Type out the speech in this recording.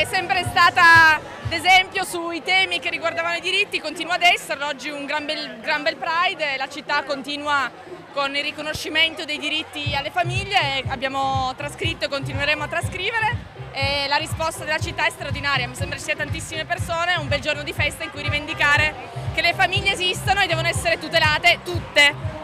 è sempre stata d'esempio sui temi che riguardavano i diritti, continua ad esserlo. Oggi un gran bel Pride, la città continua con il riconoscimento dei diritti alle famiglie, abbiamo trascritto e continueremo a trascrivere e la risposta della città è straordinaria. Mi sembra ci sia tantissime persone, è un bel giorno di festa in cui rivendicare che le famiglie esistono e devono essere tutelate tutte.